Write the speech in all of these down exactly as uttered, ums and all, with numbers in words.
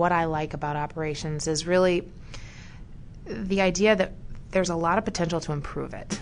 What I like about operations is really the idea that there's a lot of potential to improve it.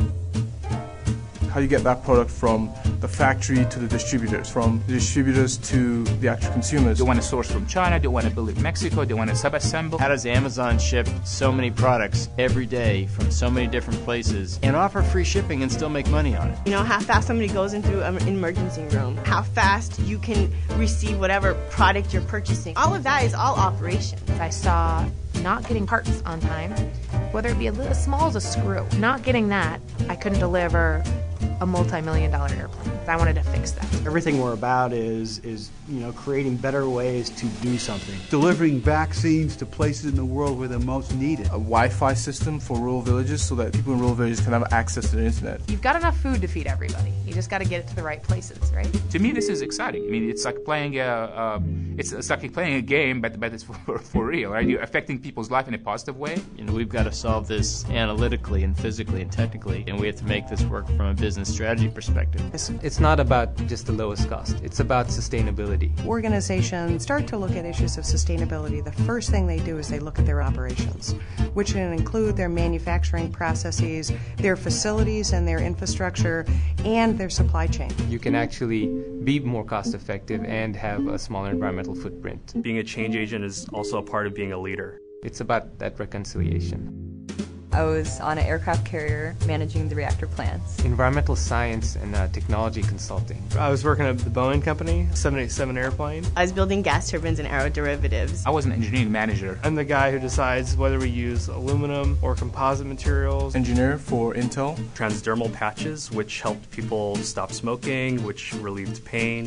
How you get that product from the factory to the distributors, from the distributors to the actual consumers. They want to source from China, they want to build it in Mexico, they want to sub-assemble. How does Amazon ship so many products every day from so many different places and offer free shipping and still make money on it? You know, how fast somebody goes into an emergency room, how fast you can receive whatever product you're purchasing. All of that is all operations. I saw not getting parts on time, whether it be a little, as small as a screw. Not getting that, I couldn't deliver a multi-million dollar airplane. I wanted to fix that. Everything we're about is, is, you know, creating better ways to do something. Delivering vaccines to places in the world where they're most needed. A Wi-Fi system for rural villages so that people in rural villages can have access to the internet. You've got enough food to feed everybody. You just got to get it to the right places, right? To me, this is exciting. I mean, it's like playing a, uh, it's, it's like playing a game, but but it's for, for real, right? You're affecting people's life in a positive way. You know, we've got to solve this analytically and physically and technically, and we have to make this work from a business strategy perspective. It's, it's not about just the lowest cost. It's about sustainability. Organizations start to look at issues of sustainability. The first thing they do is they look at their operations, which can include their manufacturing processes, their facilities and their infrastructure, and their supply chain. You can actually be more cost effective and have a smaller environmental footprint. Being a change agent is also a part of being a leader. It's about that reconciliation. I was on an aircraft carrier managing the reactor plants. Environmental science and uh, technology consulting. I was working at the Boeing company, seven eighty-seven airplane. I was building gas turbines and aeroderivatives. I was an engineering manager. I'm the guy who decides whether we use aluminum or composite materials. Engineer for Intel. Transdermal patches, which helped people stop smoking, which relieved pain.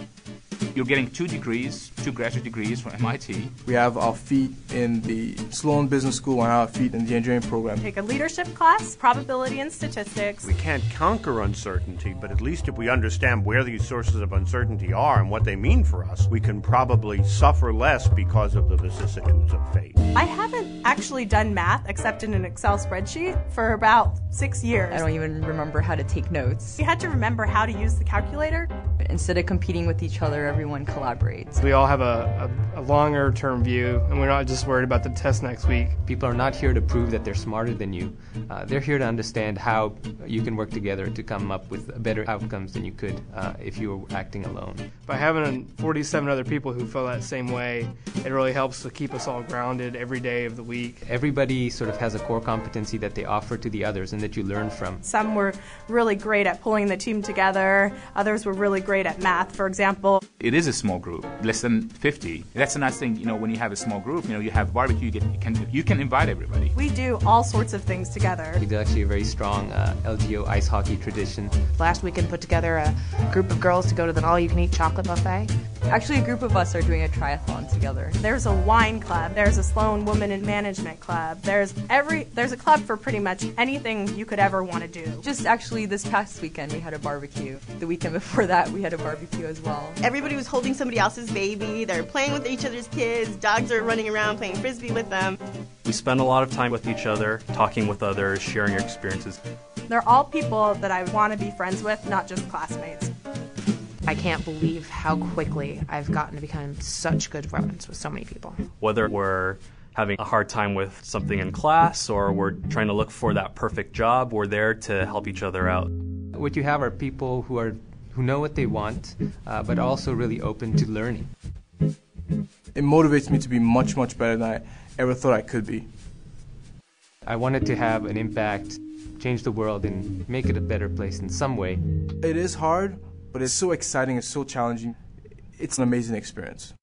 You're getting two degrees, two graduate degrees from M I T. We have our feet in the Sloan Business School and our feet in the engineering program. Take a leadership class, probability and statistics. We can't conquer uncertainty, but at least if we understand where these sources of uncertainty are and what they mean for us, we can probably suffer less because of the vicissitudes of fate. I haven't actually done math except in an Excel spreadsheet for about six years. I don't even remember how to take notes. You had to remember how to use the calculator. Instead of competing with each other, everyone collaborates. We all have a, a, a longer term view, and we're not just worried about the test next week. People are not here to prove that they're smarter than you. Uh, they're here to understand how you can work together to come up with better outcomes than you could uh, if you were acting alone. By having forty-seven other people who feel that same way, it really helps to keep us all grounded every day of the week. Everybody sort of has a core competency that they offer to the others and that you learn from. Some were really great at pulling the team together. Others were really great at math, for example. It is a small group, less than fifty. That's a nice thing, you know, when you have a small group, you know, you have barbecue, you, get, you, can, you can invite everybody. We do all sorts of things together. We do actually a very strong uh, L G O ice hockey tradition. Last weekend put together a group of girls to go to the all-you-can-eat chocolate buffet. Actually, a group of us are doing a triathlon together. There's a wine club. There's a Sloan Women in Management club. There's every there's a club for pretty much anything you could ever want to do. Just actually this past weekend we had a barbecue. The weekend before that we had a barbecue as well. Everybody was holding somebody else's baby. They're playing with each other's kids. Dogs are running around playing frisbee with them. We spend a lot of time with each other, talking with others, sharing our experiences. They're all people that I want to be friends with, not just classmates. I can't believe how quickly I've gotten to become such good friends with so many people. Whether we're having a hard time with something in class or we're trying to look for that perfect job, we're there to help each other out. What you have are people who are who know what they want, uh, but also really open to learning. It motivates me to be much, much better than I ever thought I could be. I wanted to have an impact, change the world, and make it a better place in some way. It is hard, but it's so exciting, it's so challenging. It's an amazing experience.